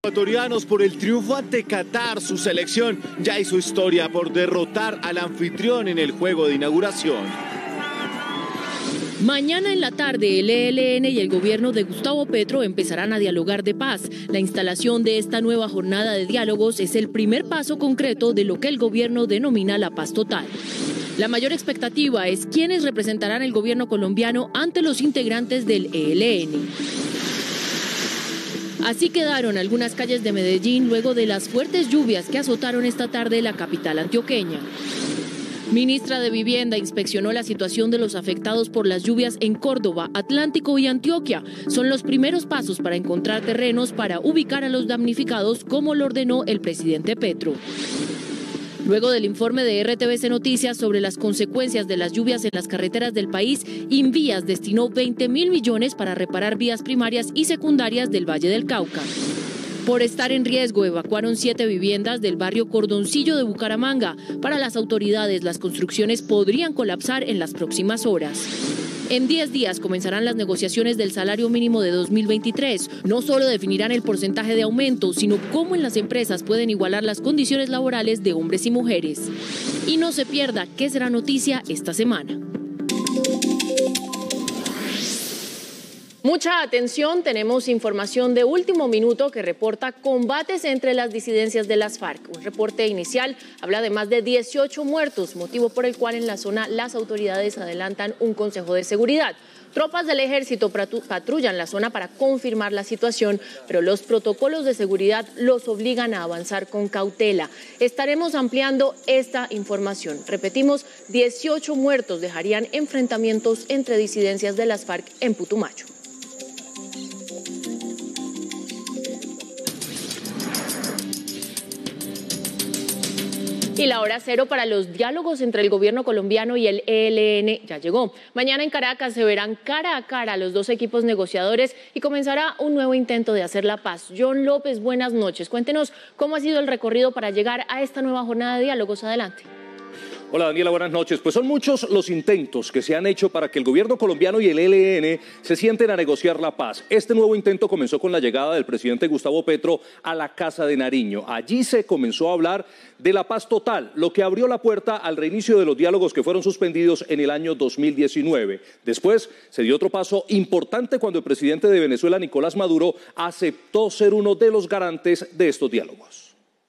Ecuatorianos por el triunfo ante Qatar, su selección ya hizo historia por derrotar al anfitrión en el juego de inauguración. Mañana en la tarde, el ELN y el gobierno de Gustavo Petro empezarán a dialogar de paz. La instalación de esta nueva jornada de diálogos es el primer paso concreto de lo que el gobierno denomina la paz total. La mayor expectativa es quiénes representarán el gobierno colombiano ante los integrantes del ELN. Así quedaron algunas calles de Medellín luego de las fuertes lluvias que azotaron esta tarde la capital antioqueña. Ministra de Vivienda inspeccionó la situación de los afectados por las lluvias en Córdoba, Atlántico y Antioquia. Son los primeros pasos para encontrar terrenos para ubicar a los damnificados, como lo ordenó el presidente Petro. Luego del informe de RTVC Noticias sobre las consecuencias de las lluvias en las carreteras del país, Invías destinó 20.000 millones para reparar vías primarias y secundarias del Valle del Cauca. Por estar en riesgo, evacuaron 7 viviendas del barrio Cordoncillo de Bucaramanga. Para las autoridades, las construcciones podrían colapsar en las próximas horas. En 10 días comenzarán las negociaciones del salario mínimo de 2023. No solo definirán el porcentaje de aumento, sino cómo en las empresas pueden igualar las condiciones laborales de hombres y mujeres. Y no se pierda qué será noticia esta semana. Mucha atención, tenemos información de último minuto que reporta combates entre las disidencias de las FARC. Un reporte inicial habla de más de 18 muertos, motivo por el cual en la zona las autoridades adelantan un consejo de seguridad. Tropas del ejército patrullan la zona para confirmar la situación, pero los protocolos de seguridad los obligan a avanzar con cautela. Estaremos ampliando esta información. Repetimos, 18 muertos dejarían enfrentamientos entre disidencias de las FARC en Putumayo. Y la hora cero para los diálogos entre el gobierno colombiano y el ELN ya llegó. Mañana en Caracas se verán cara a cara los dos equipos negociadores y comenzará un nuevo intento de hacer la paz. John López, buenas noches. Cuéntenos cómo ha sido el recorrido para llegar a esta nueva jornada de diálogos. Adelante. Hola Daniela, buenas noches. Pues son muchos los intentos que se han hecho para que el gobierno colombiano y el ELN se sienten a negociar la paz. Este nuevo intento comenzó con la llegada del presidente Gustavo Petro a la Casa de Nariño. Allí se comenzó a hablar de la paz total, lo que abrió la puerta al reinicio de los diálogos que fueron suspendidos en el año 2019. Después se dio otro paso importante cuando el presidente de Venezuela, Nicolás Maduro, aceptó ser uno de los garantes de estos diálogos.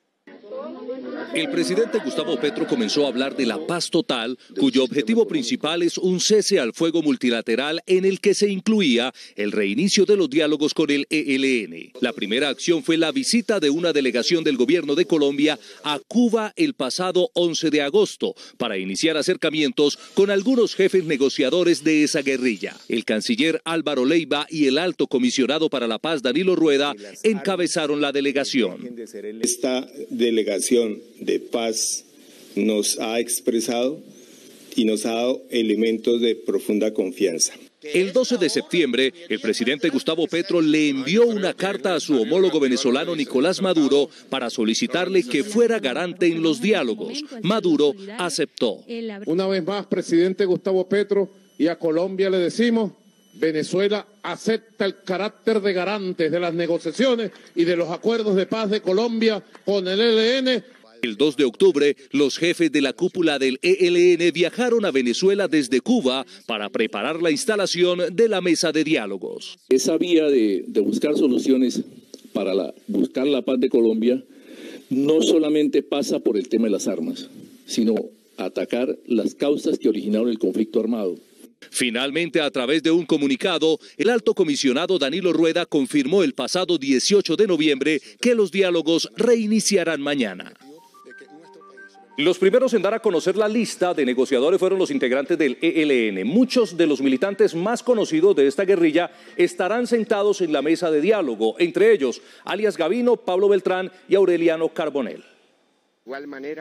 El presidente Gustavo Petro comenzó a hablar de la paz total, cuyo objetivo principal es un cese al fuego multilateral en el que se incluía el reinicio de los diálogos con el ELN. La primera acción fue la visita de una delegación del gobierno de Colombia a Cuba el pasado 11 de agosto para iniciar acercamientos con algunos jefes negociadores de esa guerrilla. El canciller Álvaro Leiva y el alto comisionado para la paz Danilo Rueda encabezaron la delegación. Esta delegación de paz nos ha expresado y nos ha dado elementos de profunda confianza. El 12 de septiembre, el presidente Gustavo Petro le envió una carta a su homólogo venezolano Nicolás Maduro para solicitarle que fuera garante en los diálogos. Maduro aceptó. Una vez más, presidente Gustavo Petro, y a Colombia le decimos: Venezuela acepta el carácter de garantes de las negociaciones y de los acuerdos de paz de Colombia con el ELN. El 2 de octubre, los jefes de la cúpula del ELN viajaron a Venezuela desde Cuba para preparar la instalación de la mesa de diálogos. Esa vía de buscar soluciones para buscar la paz de Colombia no solamente pasa por el tema de las armas, sino atacar las causas que originaron el conflicto armado. Finalmente, a través de un comunicado, el alto comisionado Danilo Rueda confirmó el pasado 18 de noviembre que los diálogos reiniciarán mañana. Los primeros en dar a conocer la lista de negociadores fueron los integrantes del ELN. Muchos de los militantes más conocidos de esta guerrilla estarán sentados en la mesa de diálogo, entre ellos alias Gavino, Pablo Beltrán y Aureliano Carbonell. De igual manera,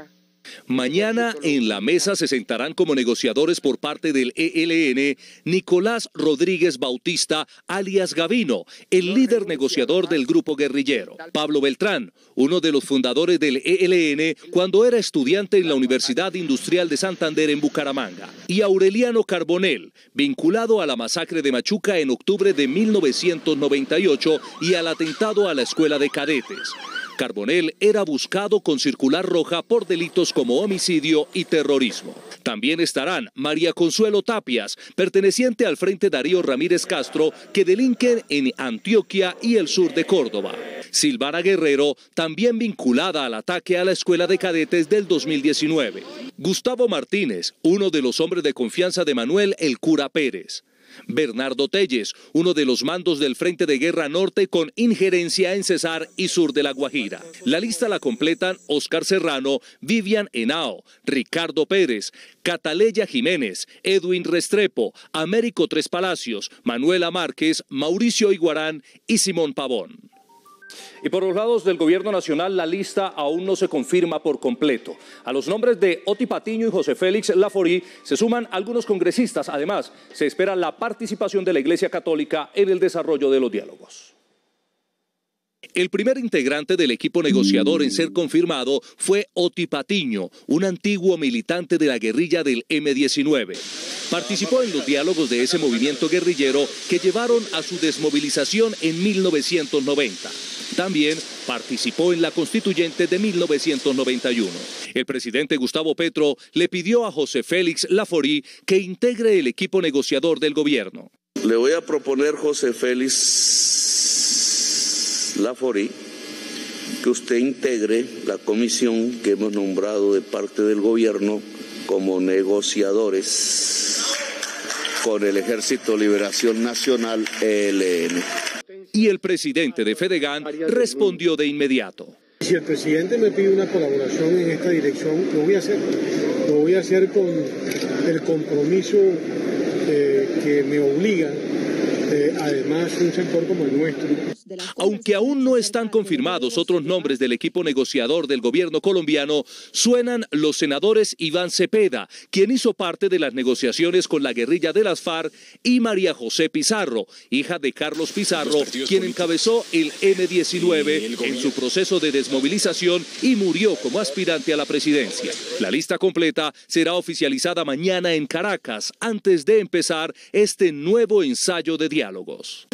Mañana en la mesa se sentarán como negociadores por parte del ELN Nicolás Rodríguez Bautista, alias Gavino, el líder negociador del grupo guerrillero. Pablo Beltrán, uno de los fundadores del ELN cuando era estudiante en la Universidad Industrial de Santander en Bucaramanga. Y Aureliano Carbonell, vinculado a la masacre de Machuca en octubre de 1998 y al atentado a la escuela de cadetes. Carbonell era buscado con circular roja por delitos como homicidio y terrorismo. También estarán María Consuelo Tapias, perteneciente al Frente Darío Ramírez Castro, que delinquen en Antioquia y el sur de Córdoba. Silvana Guerrero, también vinculada al ataque a la escuela de cadetes del 2019. Gustavo Martínez, uno de los hombres de confianza de Manuel el Cura Pérez. Bernardo Telles, uno de los mandos del Frente de Guerra Norte con injerencia en Cesar y sur de La Guajira. La lista la completan Óscar Serrano, Vivian Henao, Ricardo Pérez, Cataleya Jiménez, Edwin Restrepo, Américo Tres Palacios, Manuela Márquez, Mauricio Iguarán y Simón Pavón. Y por los lados del gobierno nacional, la lista aún no se confirma por completo. A los nombres de Oti Patiño y José Félix Laforí se suman algunos congresistas. Además, se espera la participación de la Iglesia Católica en el desarrollo de los diálogos. El primer integrante del equipo negociador en ser confirmado fue Oti Patiño, un antiguo militante de la guerrilla del M-19. Participó en los diálogos de ese movimiento guerrillero que llevaron a su desmovilización en 1990. También participó en la constituyente de 1991. El presidente Gustavo Petro le pidió a José Félix Laforí que integre el equipo negociador del gobierno. Le voy a proponer, José Félix Laforí, que usted integre la comisión que hemos nombrado de parte del gobierno como negociadores con el Ejército Liberación Nacional, ELN. Y el presidente de Fedegan respondió de inmediato. Si el presidente me pide una colaboración en esta dirección, lo voy a hacer. Lo voy a hacer con el compromiso que me obliga, además, un sector como el nuestro. Aunque aún no están confirmados otros nombres del equipo negociador del gobierno colombiano, suenan los senadores Iván Cepeda, quien hizo parte de las negociaciones con la guerrilla de las FARC, y María José Pizarro, hija de Carlos Pizarro, quien encabezó el M-19 en su proceso de desmovilización y murió como aspirante a la presidencia. La lista completa será oficializada mañana en Caracas, antes de empezar este nuevo ensayo de diálogos.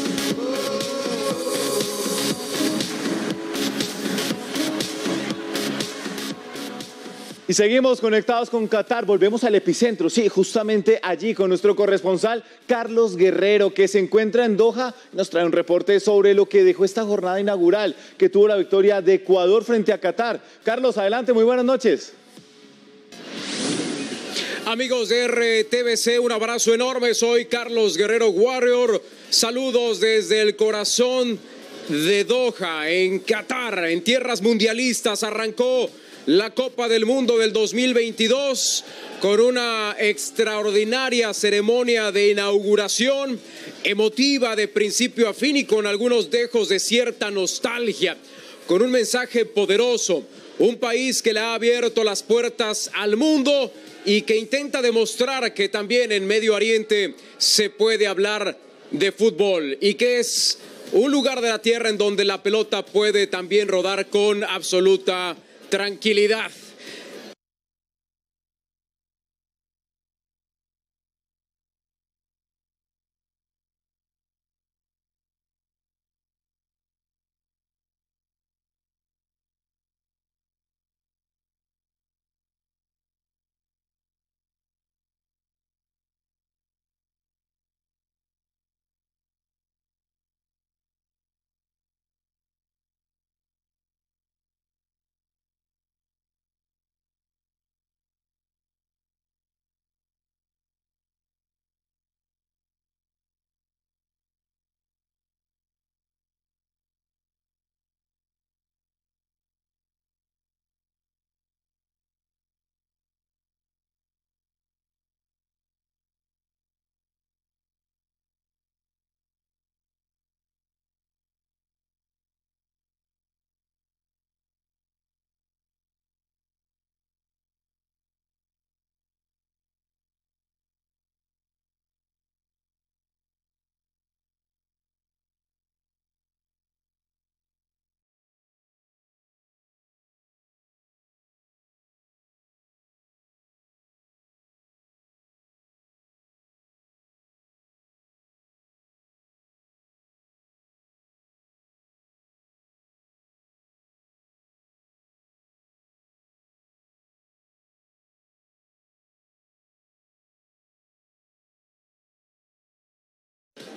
Y seguimos conectados con Qatar, volvemos al epicentro, sí, justamente allí con nuestro corresponsal Carlos Guerrero, que se encuentra en Doha, nos trae un reporte sobre lo que dejó esta jornada inaugural, que tuvo la victoria de Ecuador frente a Qatar. Carlos, adelante, muy buenas noches. Amigos de RTBC, un abrazo enorme, soy Carlos Guerrero Warrior, saludos desde el corazón de Doha, en Qatar, en tierras mundialistas. Arrancó la Copa del Mundo del 2022 con una extraordinaria ceremonia de inauguración, emotiva de principio a fin y con algunos dejos de cierta nostalgia, con un mensaje poderoso, un país que le ha abierto las puertas al mundo y que intenta demostrar que también en Medio Oriente se puede hablar de fútbol y que es un lugar de la tierra en donde la pelota puede también rodar con absoluta tranquilidad.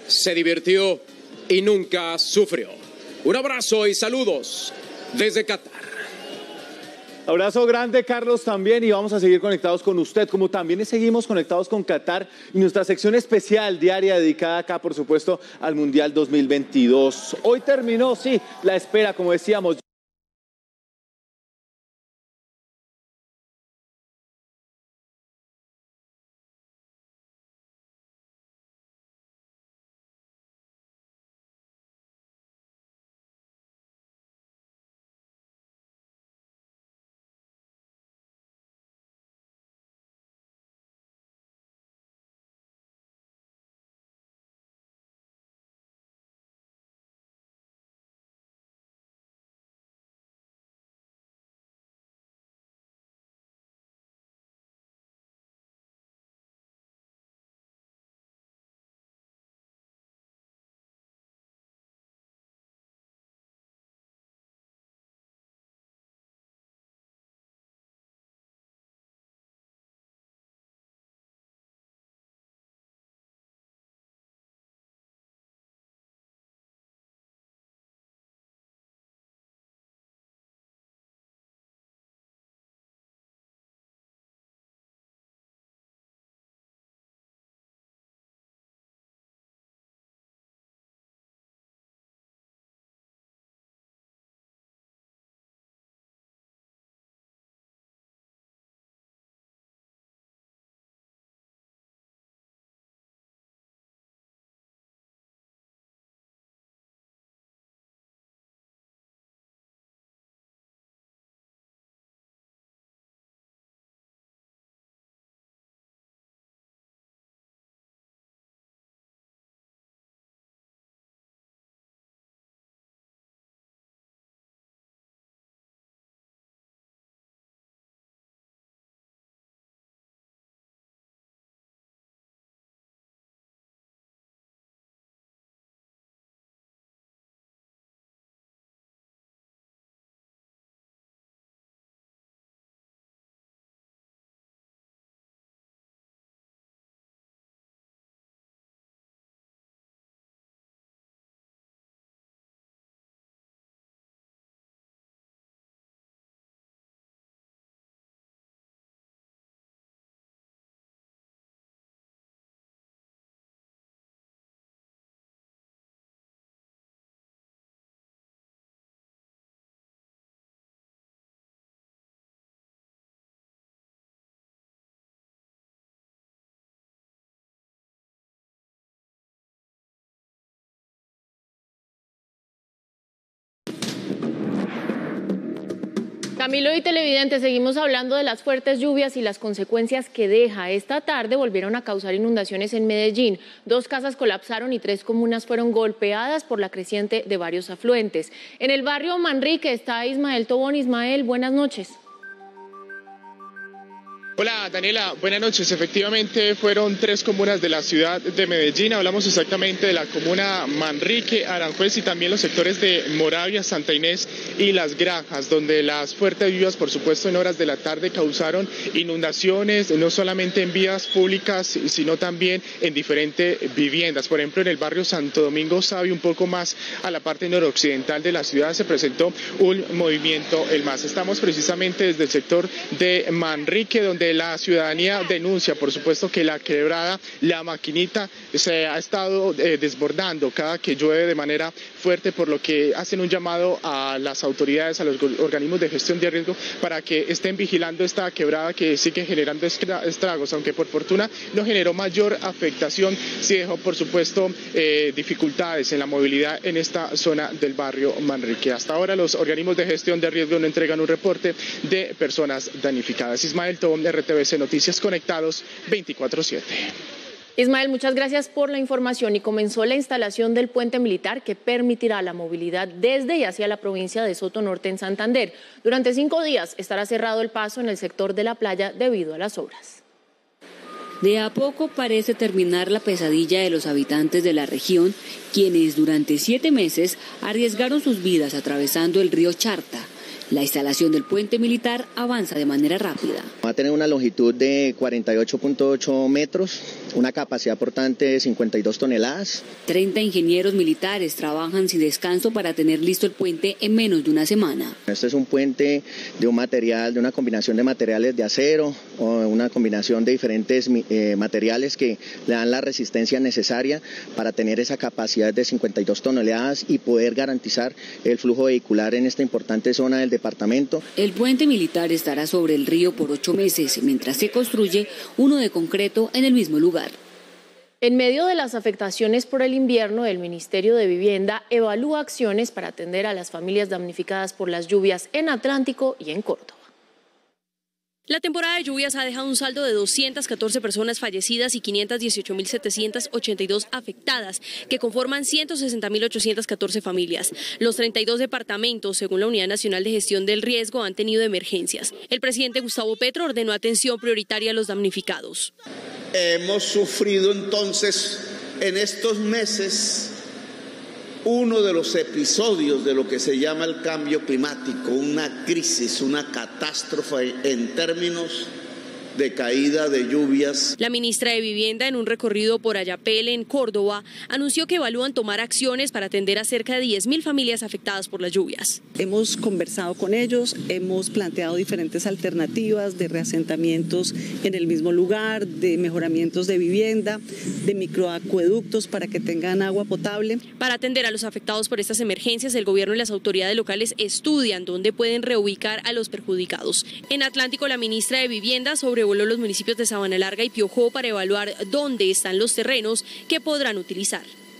se divirtió y nunca sufrió. Un abrazo y saludos desde Qatar. Abrazo grande, Carlos, también, y vamos a seguir conectados con usted, como también seguimos conectados con Qatar y nuestra sección especial diaria dedicada acá, por supuesto, al Mundial 2022. Hoy terminó, sí, la espera, como decíamos. Camilo y televidentes, seguimos hablando de las fuertes lluvias y las consecuencias que deja. Esta tarde volvieron a causar inundaciones en Medellín. 2 casas colapsaron y 3 comunas fueron golpeadas por la creciente de varios afluentes. En el barrio Manrique está Ismael Tobón. Ismael, buenas noches. Hola Daniela, buenas noches. Efectivamente fueron 3 comunas de la ciudad de Medellín. Hablamos exactamente de la comuna Manrique, Aranjuez y también los sectores de Moravia, Santa Inés y Las Granjas, donde las fuertes lluvias, por supuesto, en horas de la tarde causaron inundaciones, no solamente en vías públicas, sino también en diferentes viviendas. Por ejemplo, en el barrio Santo Domingo Sabio, un poco más a la parte noroccidental de la ciudad, se presentó un movimiento el MAS. Estamos precisamente desde el sector de Manrique, donde la ciudadanía denuncia, por supuesto, que la quebrada, la Maquinita, se ha estado desbordando cada que llueve de manera fuerte, por lo que hacen un llamado a las autoridades, a los organismos de gestión de riesgo, para que estén vigilando esta quebrada que sigue generando estragos, aunque por fortuna no generó mayor afectación, sí dejó, por supuesto, dificultades en la movilidad en esta zona del barrio Manrique. Hasta ahora los organismos de gestión de riesgo no entregan un reporte de personas damnificadas. Ismael Tobón, RTBC Noticias, conectados 24/7. Ismael, muchas gracias por la información. Y comenzó la instalación del puente militar que permitirá la movilidad desde y hacia la provincia de Soto Norte en Santander. Durante 5 días estará cerrado el paso en el sector de la playa debido a las obras. De a poco parece terminar la pesadilla de los habitantes de la región, quienes durante 7 meses arriesgaron sus vidas atravesando el río Charta. La instalación del puente militar avanza de manera rápida. Va a tener una longitud de 48.8 metros, una capacidad portante de 52 toneladas. 30 ingenieros militares trabajan sin descanso para tener listo el puente en menos de una semana. Este es un puente de un material, de una combinación de materiales de acero o una combinación de diferentes materiales que le dan la resistencia necesaria para tener esa capacidad de 52 toneladas y poder garantizar el flujo vehicular en esta importante zona del departamento. El puente militar estará sobre el río por 8 meses, mientras se construye uno de concreto en el mismo lugar. En medio de las afectaciones por el invierno, el Ministerio de Vivienda evalúa acciones para atender a las familias damnificadas por las lluvias en Atlántico y en Córdoba. La temporada de lluvias ha dejado un saldo de 214 personas fallecidas y 518.782 afectadas, que conforman 160.814 familias. Los 32 departamentos, según la Unidad Nacional de Gestión del Riesgo, han tenido emergencias. El presidente Gustavo Petro ordenó atención prioritaria a los damnificados. Hemos sufrido entonces en estos meses uno de los episodios de lo que se llama el cambio climático, una crisis, una catástrofe en términos de caída de lluvias. La ministra de Vivienda, en un recorrido por Ayapel, en Córdoba, anunció que evalúan tomar acciones para atender a cerca de 10.000 familias afectadas por las lluvias. Hemos conversado con ellos, hemos planteado diferentes alternativas de reasentamientos en el mismo lugar, de mejoramientos de vivienda, de microacueductos para que tengan agua potable. Para atender a los afectados por estas emergencias, el gobierno y las autoridades locales estudian dónde pueden reubicar a los perjudicados. En Atlántico, la ministra de Vivienda sobrevoló los municipios de Sabana Larga y Piojó para evaluar dónde están los terrenos que podrán utilizar.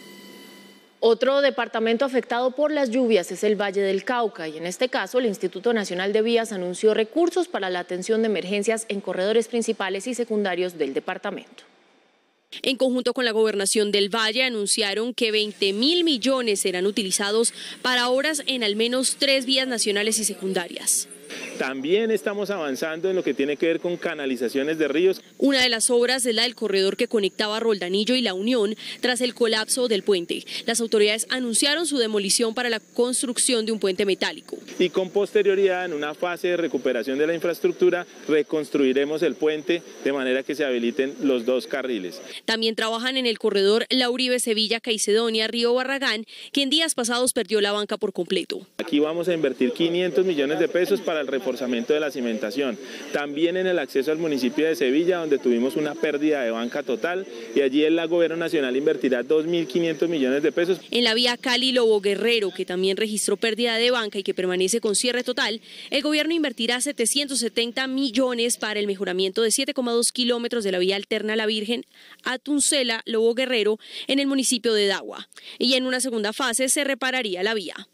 Otro departamento afectado por las lluvias es el Valle del Cauca y en este caso el Instituto Nacional de Vías anunció recursos para la atención de emergencias en corredores principales y secundarios del departamento. En conjunto con la Gobernación del Valle anunciaron que 20.000 millones serán utilizados para obras en al menos 3 vías nacionales y secundarias. También estamos avanzando en lo que tiene que ver con canalizaciones de ríos. Una de las obras es la del corredor que conectaba Roldanillo y La Unión tras el colapso del puente. Las autoridades anunciaron su demolición para la construcción de un puente metálico. Y con posterioridad, en una fase de recuperación de la infraestructura, reconstruiremos el puente de manera que se habiliten los 2 carriles. También trabajan en el corredor La Uribe, Sevilla, Caicedonia, Río Barragán, que en días pasados perdió la banca por completo. Aquí vamos a invertir 500 millones de pesos para el reforzamiento de la cimentación. También en el acceso al municipio de Sevilla, donde tuvimos una pérdida de banca total, y allí el Gobierno Nacional invertirá 2.500 millones de pesos. En la vía Cali-Lobo Guerrero, que también registró pérdida de banca y que permanece con cierre total, el gobierno invertirá 770 millones para el mejoramiento de 7,2 kilómetros de la vía alterna a La Virgen a Tuncela-Lobo Guerrero en el municipio de Dagua. Y en una segunda fase se repararía la vía.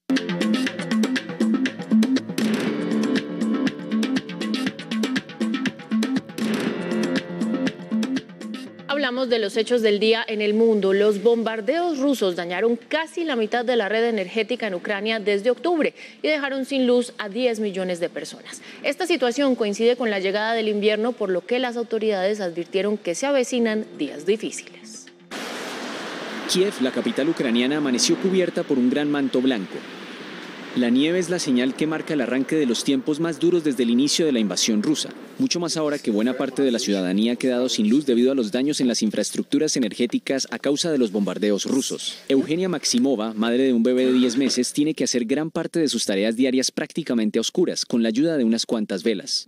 Hablamos de los hechos del día en el mundo. Los bombardeos rusos dañaron casi la mitad de la red energética en Ucrania desde octubre y dejaron sin luz a 10 millones de personas. Esta situación coincide con la llegada del invierno, por lo que las autoridades advirtieron que se avecinan días difíciles. Kiev, la capital ucraniana, amaneció cubierta por un gran manto blanco. La nieve es la señal que marca el arranque de los tiempos más duros desde el inicio de la invasión rusa, mucho más ahora que buena parte de la ciudadanía ha quedado sin luz debido a los daños en las infraestructuras energéticas a causa de los bombardeos rusos. Eugenia Maximova, madre de un bebé de 10 meses, tiene que hacer gran parte de sus tareas diarias prácticamente a oscuras, con la ayuda de unas cuantas velas.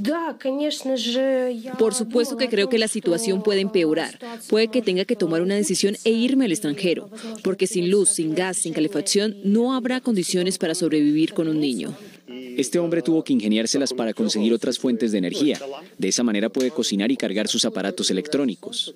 Por supuesto que creo que la situación puede empeorar. Puede que tenga que tomar una decisión e irme al extranjero, porque sin luz, sin gas, sin calefacción, no habrá condiciones para sobrevivir con un niño. Este hombre tuvo que ingeniárselas para conseguir otras fuentes de energía. De esa manera puede cocinar y cargar sus aparatos electrónicos.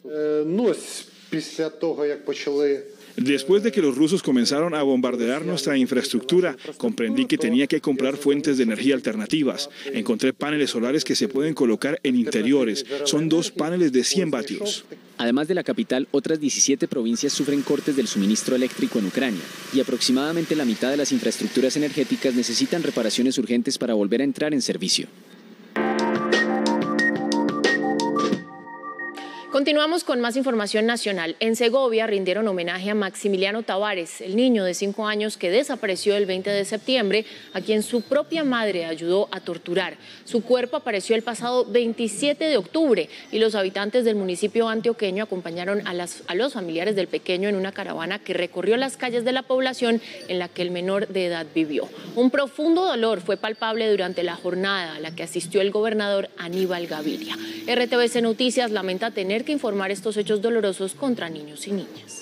Después de que los rusos comenzaron a bombardear nuestra infraestructura, comprendí que tenía que comprar fuentes de energía alternativas. Encontré paneles solares que se pueden colocar en interiores. Son 2 paneles de 100 vatios. Además de la capital, otras 17 provincias sufren cortes del suministro eléctrico en Ucrania y aproximadamente la mitad de las infraestructuras energéticas necesitan reparaciones urgentes para volver a entrar en servicio. Continuamos con más información nacional. En Segovia rindieron homenaje a Maximiliano Tavares, el niño de 5 años que desapareció el 20 de septiembre, a quien su propia madre ayudó a torturar. Su cuerpo apareció el pasado 27 de octubre y los habitantes del municipio antioqueño acompañaron a los familiares del pequeño en una caravana que recorrió las calles de la población en la que el menor de edad vivió. Un profundo dolor fue palpable durante la jornada a la que asistió el gobernador Aníbal Gaviria. RTVC Noticias lamenta tener que informar estos hechos dolorosos contra niños y niñas.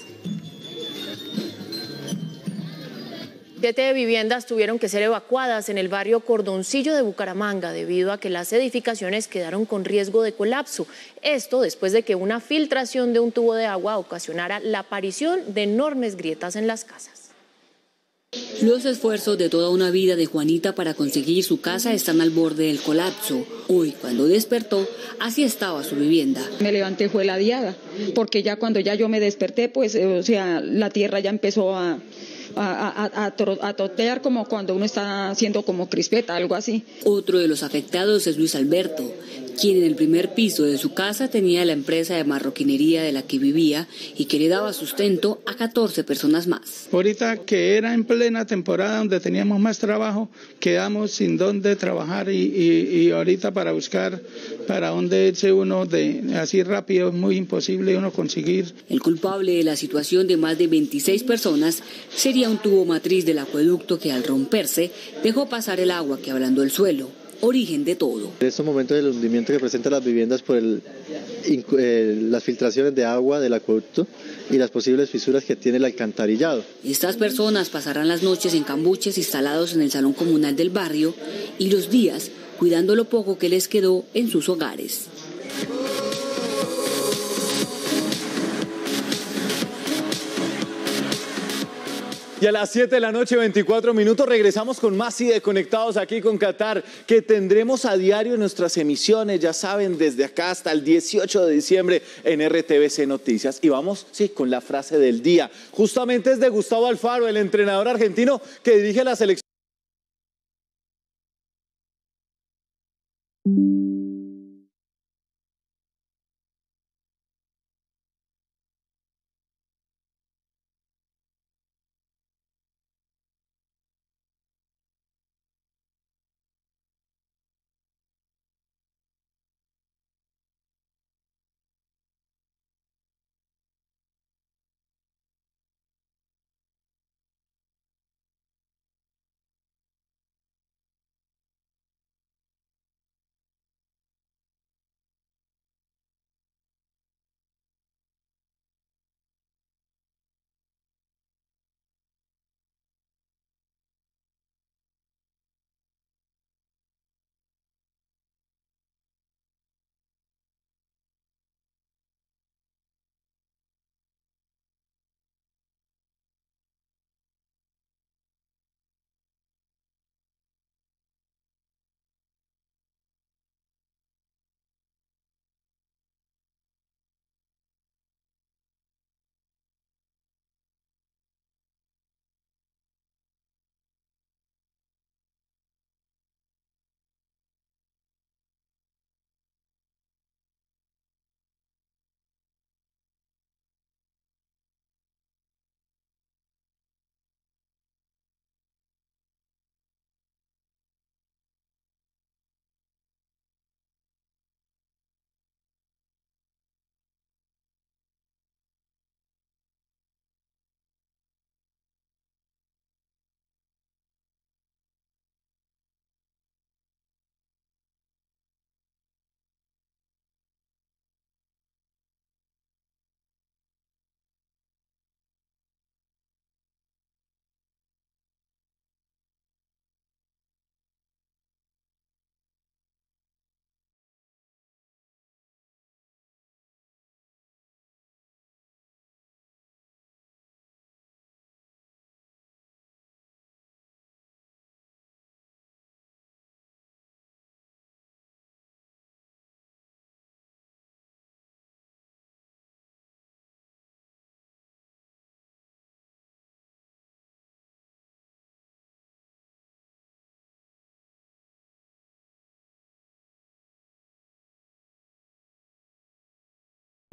7 viviendas tuvieron que ser evacuadas en el barrio Cordoncillo de Bucaramanga debido a que las edificaciones quedaron con riesgo de colapso. Esto después de que una filtración de un tubo de agua ocasionara la aparición de enormes grietas en las casas. Los esfuerzos de toda una vida de Juanita para conseguir su casa están al borde del colapso. Hoy, cuando despertó, así estaba su vivienda. Me levanté fue ladeada, porque ya cuando yo me desperté, pues, la tierra ya empezó a totear como cuando uno está haciendo como crispeta, algo así. Otro de los afectados es Luis Alberto, quien en el primer piso de su casa tenía la empresa de marroquinería de la que vivía y que le daba sustento a 14 personas más. Ahorita que era en plena temporada donde teníamos más trabajo, quedamos sin dónde trabajar y ahorita para buscar para dónde irse uno así rápido es muy imposible uno conseguir. El culpable de la situación de más de 26 personas sería un tubo matriz del acueducto que al romperse dejó pasar el agua que ablandó el suelo. Origen de todo. En estos momentos el hundimiento que presentan las viviendas por las filtraciones de agua del acueducto y las posibles fisuras que tiene el alcantarillado. Estas personas pasarán las noches en cambuches instalados en el salón comunal del barrio y los días cuidando lo poco que les quedó en sus hogares. Y a las 7 de la noche, 24 minutos, regresamos con más y de Conectados aquí con Qatar, que tendremos a diario en nuestras emisiones, ya saben, desde acá hasta el 18 de diciembre en RTVC Noticias. Y vamos, sí, con la frase del día. Justamente es de Gustavo Alfaro, el entrenador argentino que dirige la selección.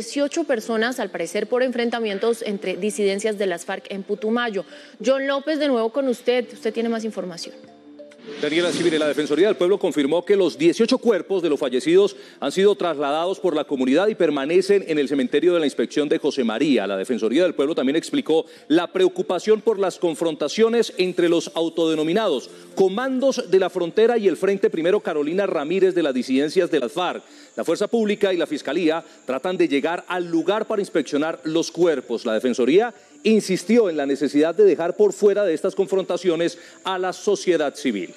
18 personas, al parecer por enfrentamientos entre disidencias de las FARC en Putumayo. John López, de nuevo con usted tiene más información. Daniela Civil, la Defensoría del Pueblo confirmó que los 18 cuerpos de los fallecidos han sido trasladados por la comunidad y permanecen en el cementerio de la Inspección de José María. La Defensoría del Pueblo también explicó la preocupación por las confrontaciones entre los autodenominados Comandos de la Frontera y el Frente Primero Carolina Ramírez de las disidencias de las FARC. La Fuerza Pública y la Fiscalía tratan de llegar al lugar para inspeccionar los cuerpos. La Defensoría insistió en la necesidad de dejar por fuera de estas confrontaciones a la sociedad civil.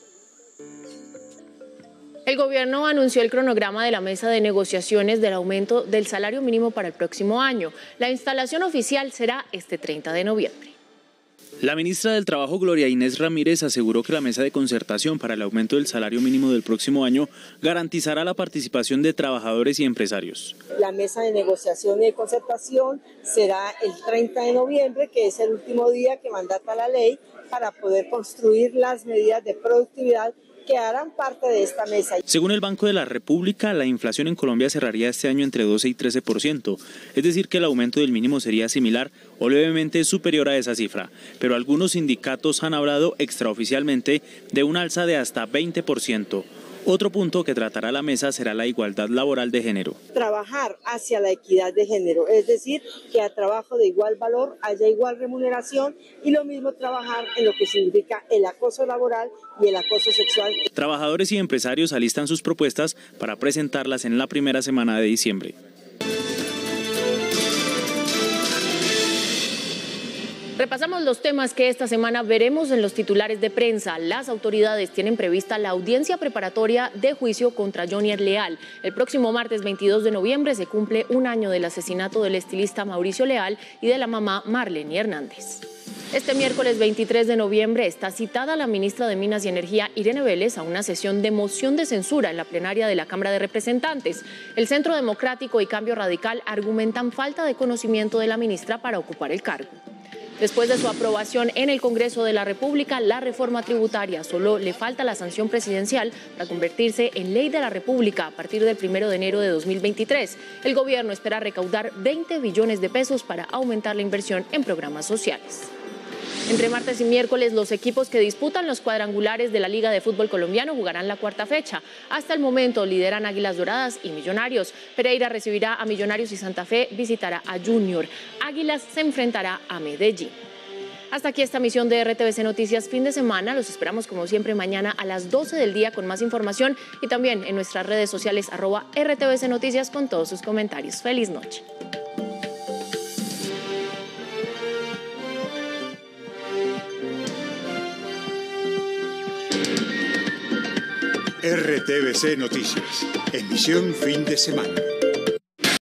El gobierno anunció el cronograma de la mesa de negociaciones del aumento del salario mínimo para el próximo año. La instalación oficial será este 30 de noviembre. La ministra del Trabajo, Gloria Inés Ramírez, aseguró que la mesa de concertación para el aumento del salario mínimo del próximo año garantizará la participación de trabajadores y empresarios. La mesa de negociación y de concertación será el 30 de noviembre, que es el último día que mandata la ley para poder construir las medidas de productividad que harán parte de esta mesa. Según el Banco de la República, la inflación en Colombia cerraría este año entre 12 y 13%, es decir que el aumento del mínimo sería similar o levemente superior a esa cifra, pero algunos sindicatos han hablado extraoficialmente de un alza de hasta 20%. Otro punto que tratará la mesa será la igualdad laboral de género. Trabajar hacia la equidad de género, es decir, que a trabajo de igual valor haya igual remuneración y lo mismo trabajar en lo que significa el acoso laboral y el acoso sexual. Trabajadores y empresarios alistan sus propuestas para presentarlas en la primera semana de diciembre. Repasamos los temas que esta semana veremos en los titulares de prensa. Las autoridades tienen prevista la audiencia preparatoria de juicio contra Jonier Leal. El próximo martes 22 de noviembre se cumple un año del asesinato del estilista Mauricio Leal y de la mamá Marlene Hernández. Este miércoles 23 de noviembre está citada la ministra de Minas y Energía, Irene Vélez, a una sesión de moción de censura en la plenaria de la Cámara de Representantes. El Centro Democrático y Cambio Radical argumentan falta de conocimiento de la ministra para ocupar el cargo. Después de su aprobación en el Congreso de la República, la reforma tributaria solo le falta la sanción presidencial para convertirse en ley de la República a partir del 1 de enero de 2023. El gobierno espera recaudar 20 billones de pesos para aumentar la inversión en programas sociales. Entre martes y miércoles, los equipos que disputan los cuadrangulares de la Liga de Fútbol Colombiano jugarán la cuarta fecha. Hasta el momento lideran Águilas Doradas y Millonarios. Pereira recibirá a Millonarios y Santa Fe visitará a Junior. Águilas se enfrentará a Medellín. Hasta aquí esta emisión de RTVC Noticias fin de semana. Los esperamos como siempre mañana a las 12 del día con más información y también en nuestras redes sociales @RTVC Noticias con todos sus comentarios. Feliz noche. RTVC Noticias, emisión fin de semana.